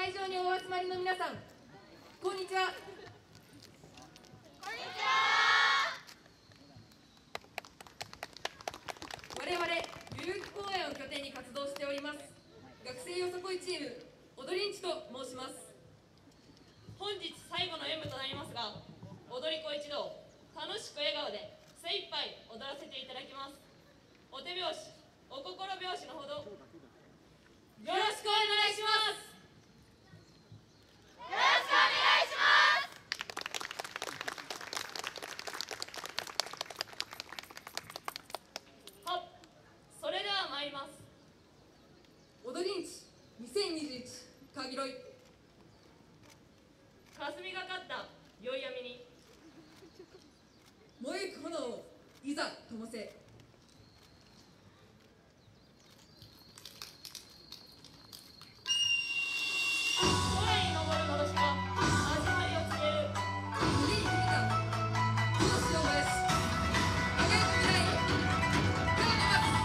会場にお集まりの皆さん、こんにちは。 こんにちは。 我々代々木公園を拠点に活動しております学生よさこいチーム踊りんちと申します。 本日最後の演舞となりますが、踊り子一同楽しく笑顔で精一杯踊らせていただきます。お手拍子、お心拍子のほどよろしくお願いします。 よろしくお願いします。 はっ、それでは参ります。 踊りんち2021かぎろい。 霞がかった宵闇に燃えゆく炎をいざ灯せ。 空に昇るのろしが始まりを告げる。 胸に響いた闘志を燃やし輝く未来へ手を伸ばす。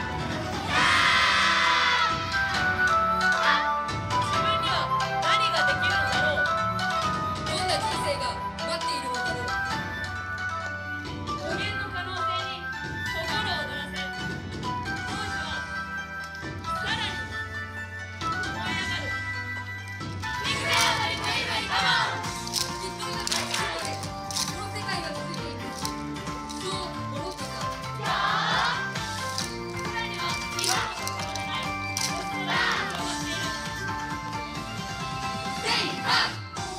自分には何ができるのだろう。 どんな人生が待っているのだろう。 無限の可能性に心を躍らせ、当時はさらに燃え上がる。 肉で踊り子イブイカモン。 きっと今から最後までこの世界が続いていく、そう思ったか。 裏には今も変わらない星空が広がっている。 せいは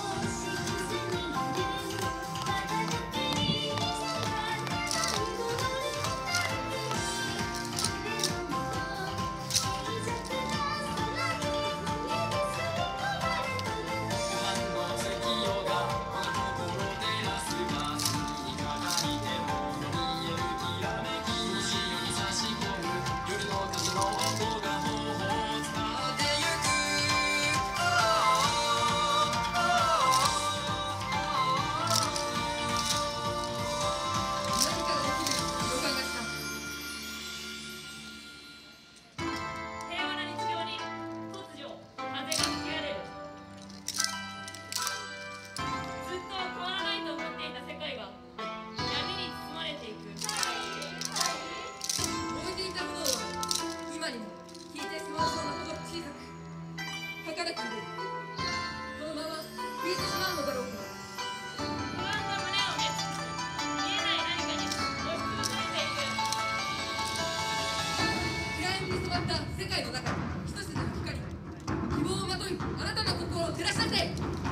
何かが起きる予感がした。 平和な日常に突如風が吹き荒れる。ずっと変わらないと思っていた世界が闇に包まれていく。 燃えていた炎は今にも消えてしまうそうなほど小さく儚くいる。このまま消えてしまうのだろうか。 不安が胸を熱し、見えない何かに押しつぶされていく。 暗闇に染まった世界の中に一筋の光、希望をまといあなたの心を照らし出せ。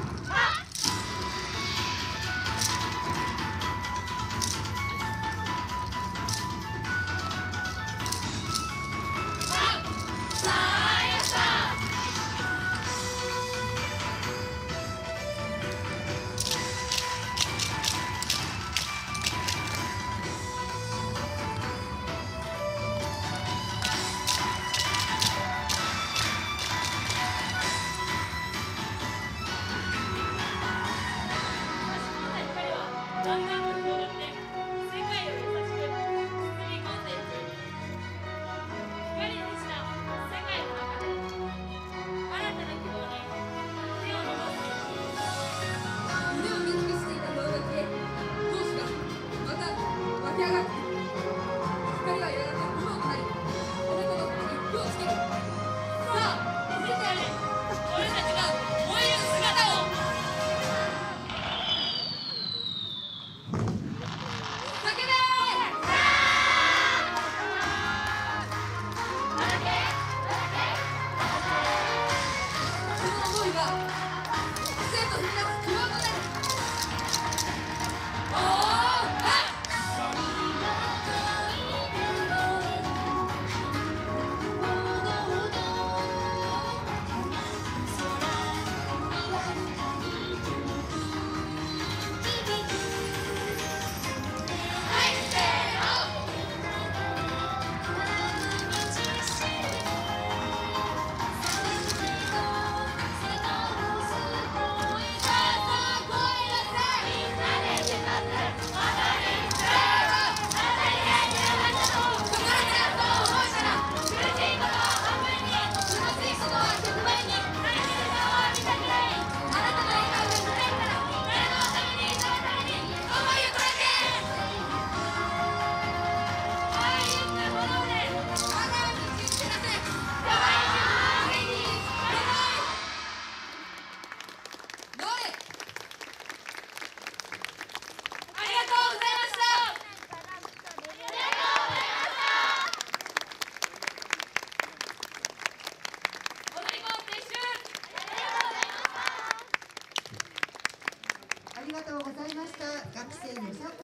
だんだんと広がって世界を優しく包み込んでいく。光に満ちた世界の中で新たな希望に手を伸ばす。 胸を見尽くしていた不安が消え、闘志がまた湧き上がってくる。光はやがて炎となり、あなたの心に火をつける。さあ見せてやれ、 俺たちが燃える姿を。 叫べその思いは生と踏み出す希望となる。おーはっがとうございました。学生の